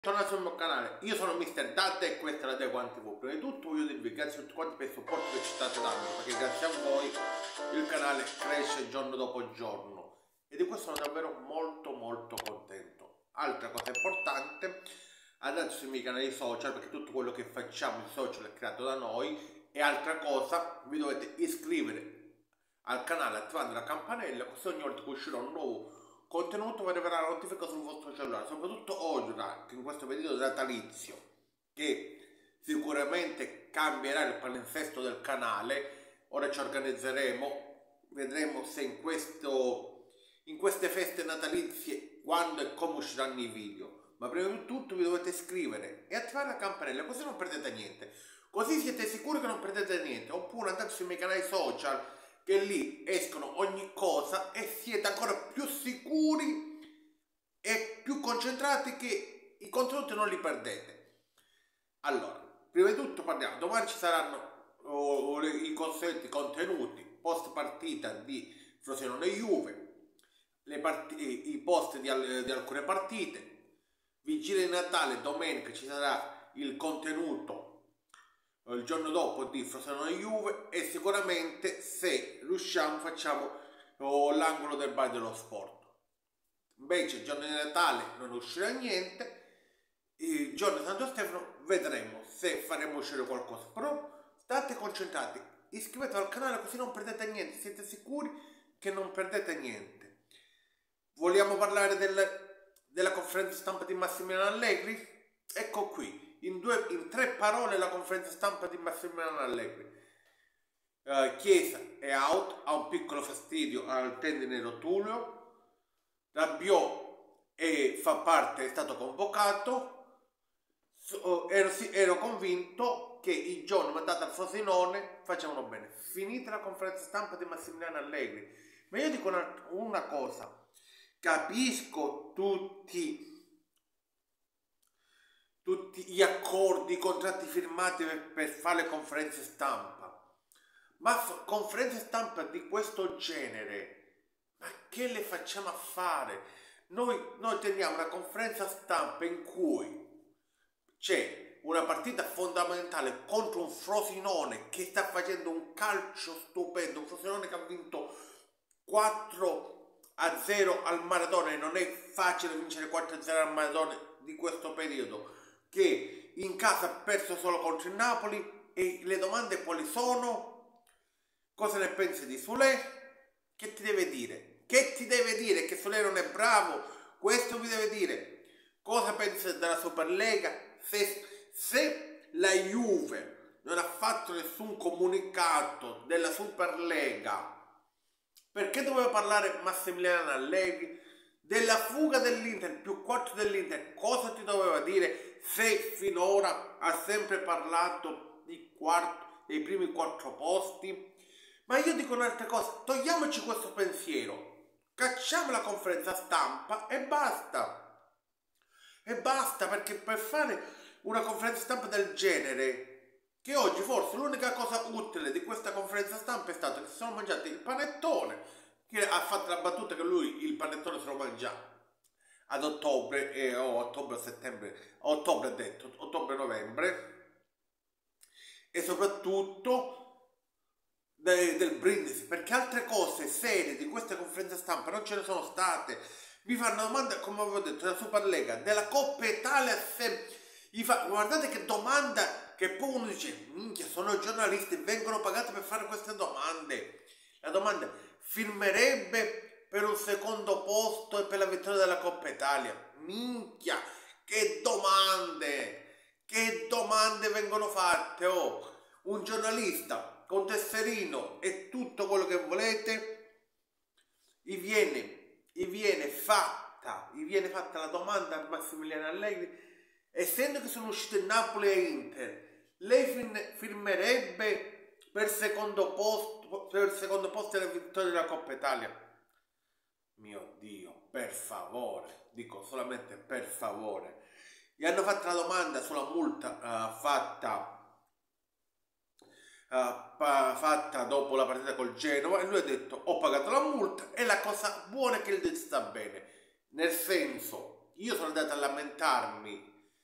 Tornate sul mio canale, io sono Mr. Dante e questa è la Deo Quanti TV. Prima di tutto voglio dirvi grazie a tutti quanti per il supporto che ci state dando, perché grazie a voi il canale cresce giorno dopo giorno e di questo sono davvero molto contento. Altra cosa importante, andate sui miei canali social perché tutto quello che facciamo sui social è creato da noi, e altra cosa, vi dovete iscrivere al canale attivando la campanella, così ogni volta che uscirà un nuovo contenuto vi arriverà la notifica sul vostro cellulare, soprattutto ora, che in questo periodo natalizio, che sicuramente cambierà il palinsesto del canale. Ora ci organizzeremo, vedremo se in queste feste natalizie quando e come usciranno i video, ma prima di tutto vi dovete iscrivere e attivare la campanella, così non perdete niente, così siete sicuri che non perdete niente. Oppure andate sui miei canali social, che lì escono ogni cosa e siete ancora più sicuri e più concentrati che i contenuti non li perdete. Allora, prima di tutto parliamo, domani ci saranno i consueti contenuti post partita di Frosinone Juve, i post di alcune partite, vigilia di Natale, domenica ci sarà il contenuto il giorno dopo di Frosinone Juve, e sicuramente se riusciamo facciamo l'angolo del bar dello sport. Invece il giorno di Natale non uscirà niente, il giorno di Santo Stefano vedremo se faremo uscire qualcosa, però state concentrati, iscrivetevi al canale così non perdete niente, siete sicuri che non perdete niente. Vogliamo parlare della conferenza stampa di Massimiliano Allegri? Ecco qui, in tre parole la conferenza stampa di Massimiliano Allegri. Chiesa è out, ha un piccolo fastidio al tendine rotuleo. Rabiot è stato convocato. Ero convinto che i giorni mandati al Frosinone facevano bene. Finita la conferenza stampa di Massimiliano Allegri. Ma io dico una cosa, capisco tutti gli accordi, i contratti firmati per fare le conferenze stampa, ma conferenze stampa di questo genere, ma che le facciamo a fare? Noi teniamo una conferenza stampa in cui c'è una partita fondamentale contro un Frosinone che sta facendo un calcio stupendo, un Frosinone che ha vinto 4-0 al Maradona, e non è facile vincere 4-0 al Maradona di questo periodo, che in casa ha perso solo contro il Napoli. E le domande quali sono? Cosa ne pensi di Soulé? Che ti deve dire? Che ti deve dire? Che Soulé non è bravo? Questo vi deve dire. Cosa pensi della Superlega? Se la Juve non ha fatto nessun comunicato della Superlega, perché doveva parlare Massimiliano Allegri? Della fuga dell'Inter, più 4 dell'Inter, cosa ti doveva dire se finora ha sempre parlato dei primi 4 posti? Ma io dico un'altra cosa, togliamoci questo pensiero, cacciamo la conferenza stampa e basta. E basta, perché per fare una conferenza stampa del genere, che oggi forse l'unica cosa utile di questa conferenza stampa è stato che si sono mangiati il panettone, che ha fatto la battuta che lui il panettone se lo mangia ad ottobre, ottobre ha detto, ottobre-novembre, e soprattutto del brindisi, perché altre cose serie di questa conferenza stampa non ce ne sono state. Mi fanno domanda, come avevo detto, della Superlega, della Coppa Italia, guardate che domanda, che poi uno dice, minchia, sono giornalisti, vengono pagati per fare queste domande. La domanda: firmerebbe per un secondo posto e per la vittoria della Coppa Italia? Minchia, che domande vengono fatte. Un giornalista con tesserino e tutto quello che volete, gli viene fatta la domanda a Massimiliano Allegri: essendo che sono uscite Napoli e Inter, lei firmerebbe per il secondo posto della vittoria della Coppa Italia? Mio Dio, per favore, dico solamente per favore. Gli hanno fatto la domanda sulla multa fatta dopo la partita col Genova, e lui ha detto: ho pagato la multa, e la cosa buona è che il sta bene. Nel senso, io sono andato a lamentarmi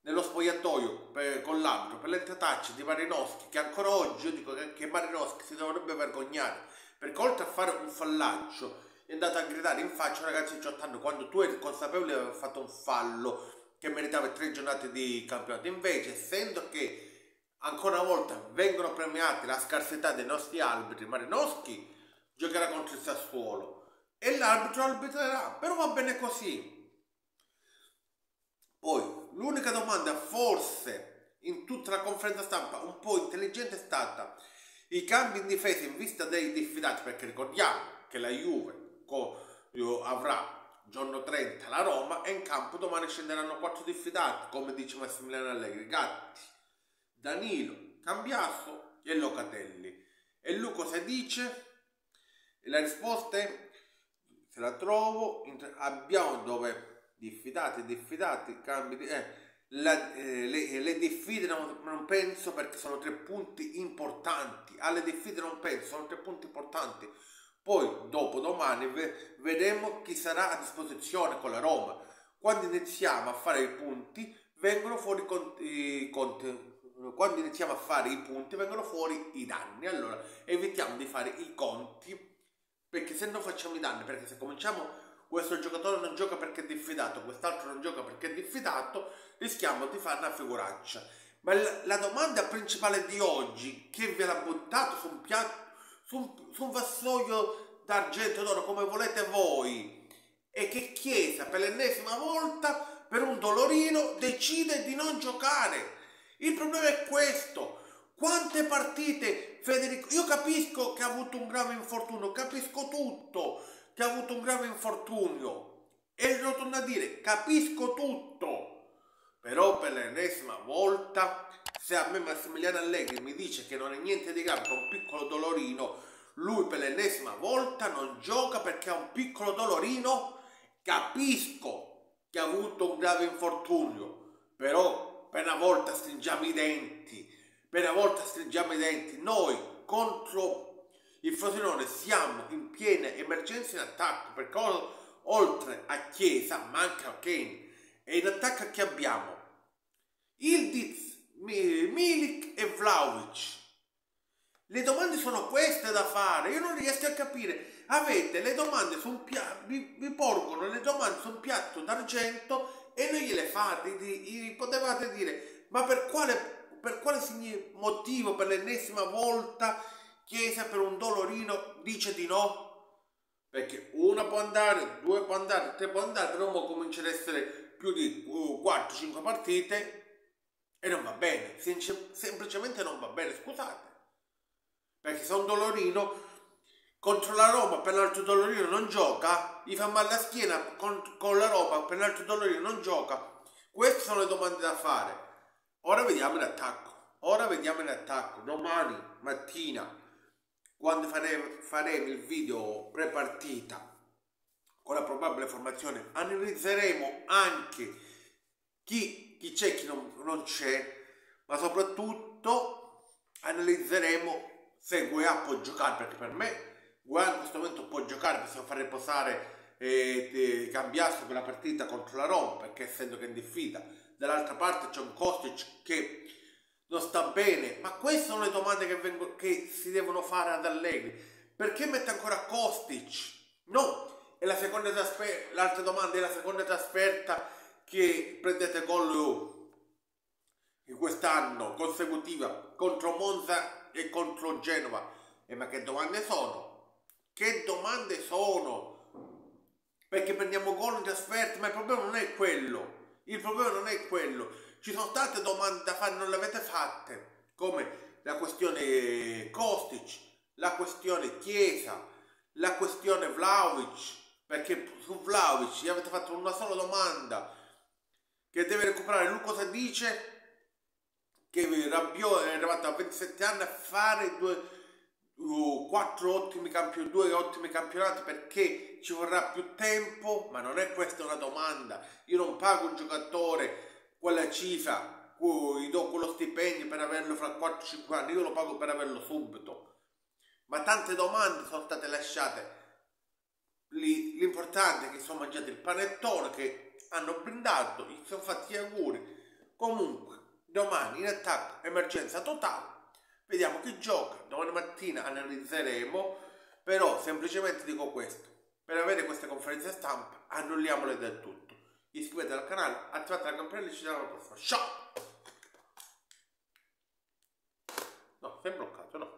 nello spogliatoio con l'arbitro per l'entretaccia di Malinowski, che ancora oggi io dico che Malinowski si dovrebbe vergognare, perché oltre a fare un fallaggio è andato a gridare in faccia a ragazzi di 18 anni quando tu eri consapevole di aver fatto un fallo che meritava 3 giornate di campionato. Invece, essendo che ancora una volta vengono premiati la scarsità dei nostri arbitri, Malinowski giocherà contro il Sassuolo e l'arbitro arbitrerà, però va bene così. Poi l'unica domanda forse in tutta la conferenza stampa un po' intelligente è stata i cambi in difesa in vista dei diffidati, perché ricordiamo che la Juve avrà giorno 30 la Roma e in campo domani scenderanno 4 diffidati, come dice Massimiliano Allegri: Gatti, Danilo, Cambiasso e Locatelli. E lui cosa dice? E la risposta è, se la trovo, abbiamo dove diffidati, cambi di... le diffide non penso, perché sono 3 punti importanti. Alle diffide non penso, sono 3 punti importanti. Poi dopo domani vedremo chi sarà a disposizione con la Roma. Quando iniziamo a fare i punti vengono fuori quando iniziamo a fare i punti vengono fuori i danni. Allora evitiamo di fare i conti, perché se non facciamo i danni, perché se cominciamo questo giocatore non gioca perché è diffidato, quest'altro non gioca perché è diffidato, rischiamo di fare una figuraccia. Ma la domanda principale di oggi, che ve l'ha buttato su un piatto, su un vassoio d'argento d'oro, come volete voi, è che Chiesa per l'ennesima volta, per un dolorino, decide di non giocare. Il problema è questo. Quante partite, Federico? Io capisco che ha avuto un grave infortunio, capisco tutto, che ha avuto un grave infortunio, e lo torno a dire, capisco tutto, però per l'ennesima volta, se a me Massimiliano Allegri mi dice che non è niente di grave, che è un piccolo dolorino, lui per l'ennesima volta non gioca perché ha un piccolo dolorino. Capisco che ha avuto un grave infortunio, però per una volta stringiamo i denti, noi contro il Frosinone siamo in piena emergenza in attacco, perché oltre a Chiesa manca Kane, e in attacco chi abbiamo? Ildiz, Milik e Vlahovic. Le domande sono queste da fare, io non riesco a capire. Avete le domande su un piatto, vi porgono le domande su un piatto d'argento e non gliele fate. Potevate dire, ma per quale motivo per l'ennesima volta Chiesa per un dolorino dice di no? Perché una può andare, 2 può andare, 3 può andare, però non comincia ad essere più di 4-5 partite e non va bene, semplicemente non va bene, scusate. Perché se un dolorino contro la Roma per l'altro dolorino non gioca, gli fa male la schiena con la Roma per l'altro dolorino non gioca. Queste sono le domande da fare. Ora vediamo in attacco, domani mattina, quando faremo il video pre-partita con la probabile formazione, analizzeremo anche chi c'è e chi non c'è, ma soprattutto analizzeremo se Guea può giocare, perché per me Guea in questo momento può giocare, possiamo fare riposare Cambiasso per la partita contro la Roma, perché essendo che è in diffida. Dall'altra parte c'è un Kostic che non sta bene, ma queste sono le domande che si devono fare ad Allegri. Perché mette ancora Kostic? No, è l'altra domanda è la seconda trasferta che prendete gol in quest'anno consecutiva contro Monza e contro Genova. Ma che domande sono? Che domande sono? Perché prendiamo gol in trasferta, ma il problema non è quello. Ci sono state domande da fare, non le avete fatte, come la questione Kostic, la questione Chiesa, la questione Vlahovic, perché su Vlahovic gli avete fatto una sola domanda, che deve recuperare. Lui cosa dice? Che Rabiot è arrivato a 27 anni a fare 2 ottimi campionati perché ci vorrà più tempo, ma non è questa una domanda. Io non pago un giocatore quella cifra, gli do quello stipendio per averlo fra 4-5 anni, io lo pago per averlo subito. Ma tante domande sono state lasciate. L'importante è che sono mangiati il panettone, che hanno brindato, gli sono fatti gli auguri. Comunque, domani in attacco, emergenza totale, vediamo chi gioca, domani mattina analizzeremo, però semplicemente dico questo, per avere queste conferenze stampa annulliamole del tutto. Iscrivetevi al canale, attivate la campanella e ci vediamo alla prossima. Ciao! No, sei bloccato, no?